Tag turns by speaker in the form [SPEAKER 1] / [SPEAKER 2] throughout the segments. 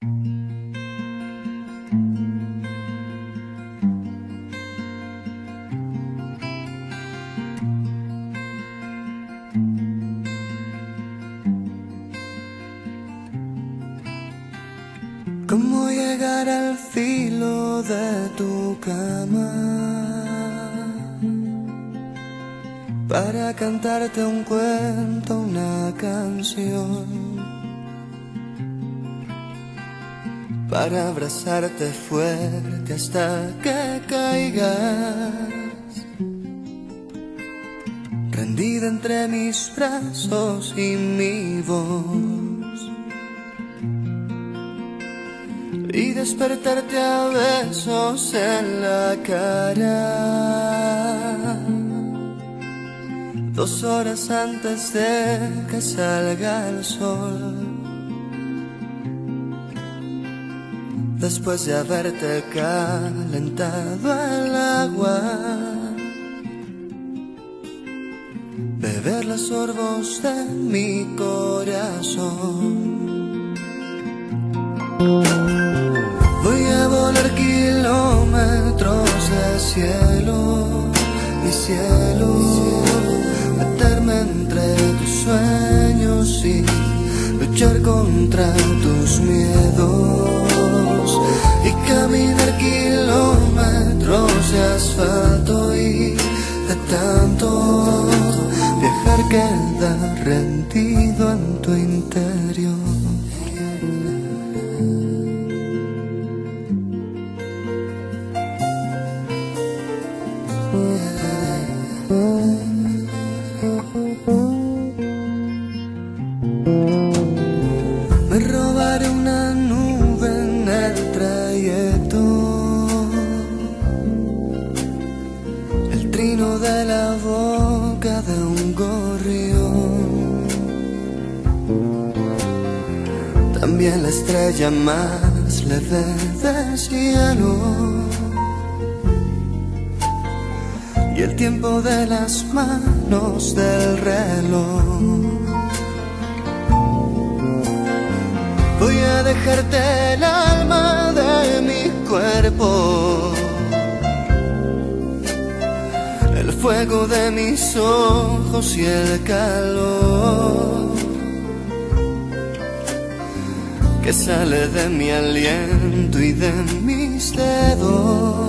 [SPEAKER 1] ¿Cómo llegar al filo de tu cama para cantarte un cuento, una canción, para abrazarte fuerte hasta que caigas, rendida entre mis brazos y mi voz, y despertarte a besos en la cara 2 horas antes de que salga el sol, después de haberte calentado el agua, beber los sorbos de mi corazón. Voy a volar kilómetros de cielo, mi cielo, meterme entre tus sueños y luchar contra tus miedos, y caminar kilómetros de asfalto, y de tanto viajar quedar rendido en tu interior. Me robaré una nube en el trayecto, el trino de la boca de un gorrión, también la estrella más leve del cielo, y el tiempo de las manos del reloj. Voy a dejarte el alma de mi cuerpo, el fuego de mis ojos y el calor que sale de mi aliento y de mis dedos,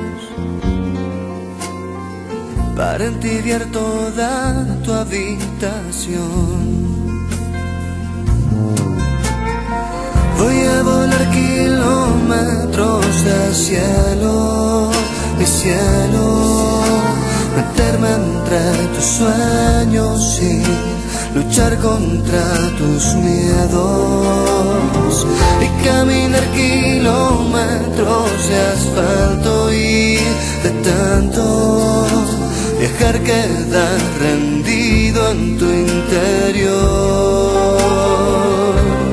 [SPEAKER 1] para entibiar toda tu habitación. Voy a volar kilómetros del cielo, mi cielo, meterme entre tus sueños y luchar contra tus miedos, y caminar kilómetros de asfalto, y de tanto viajar quedar rendido en tu interior.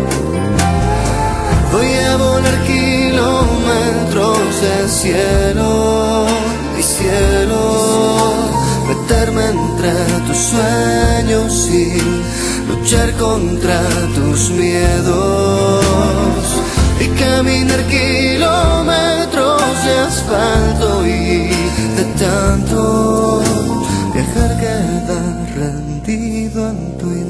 [SPEAKER 1] Voy a volar kilómetros del cielo, mi cielo, meterme entre tus sueños y luchar contra tus miedos, y caminar kilómetros de asfalto, y de tanto viajar quedar rendido en tu interior.